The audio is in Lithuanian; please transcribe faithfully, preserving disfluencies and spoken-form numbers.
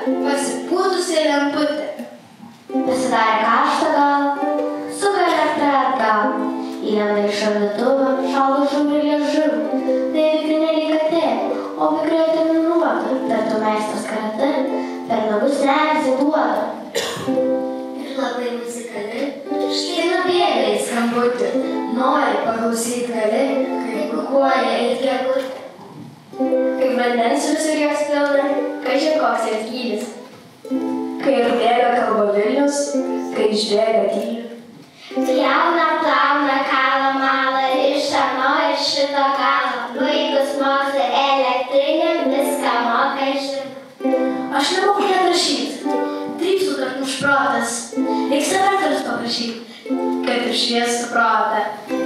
pasipūtusi lemputė. Pasidarė karštą galą, suka elektrą atgal. Įlenda į šaldytuvą, šaldo žuvį liežuvį. Tai vikrinė lyg katė, o vikriai terminuota. Tartu meistras karate, per nagus nersi duoda. Ir labai muzikali, štai nubėga į skambutį. Nori paklausyti gali, kai kukuoja it gegutė. Kaip vandens visur jos pilna, kažin koks jos gylis. Kai atbėga kalba Vilnius, kai išbėga tyli. Pjauna, plauna, kala, mala, iš ano, iš šito galo. Baigus mokslą elektrinėm, viską moka žinoti. Aš nemoku net rašyti, trypsiu tarp nušprotas. Reiks save kartu paprašyti, kad išviestų protą.